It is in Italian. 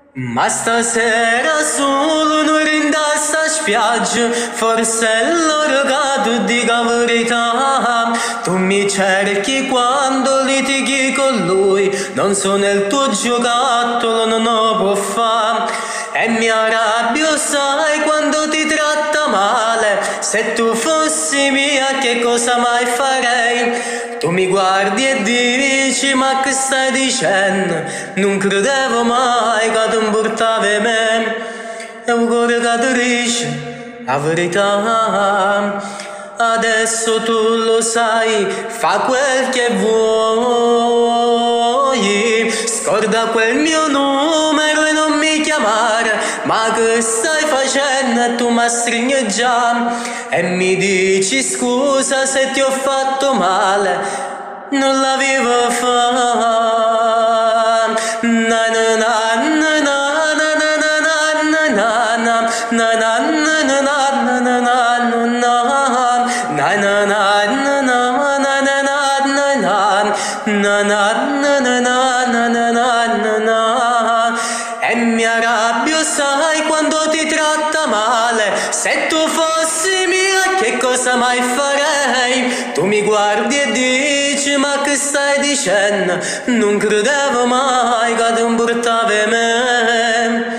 Ma stasera solo non rinda sta spiaggia, forse è l'ora che tu dica la verità. Tu mi cerchi quando litighi con lui, non sono il tuo giocattolo, non lo può fare. E mi arrabbio, sai, quando ti tratta male. Se tu fossi mia, che cosa mai farei? Tu mi guardi e dici, ma che stai dicendo? Non credevo mai che tu portavi me. E un cuore che ti dice la verità. Adesso tu lo sai, fa quel che vuoi. Scorda quel mio numero e non mi chiamare. Ma che stai facendo? Tu mi stringi già e mi dici scusa se ti ho fatto male. Non l'avevo fatto. Na na na na na na na na na na na na e mi arrabbio, sai, quando ti tratta male. Se tu fossi mia, che cosa mai farei? Tu mi guardi e dici, ma che stai dicendo? Non credevo mai che tu portavi me.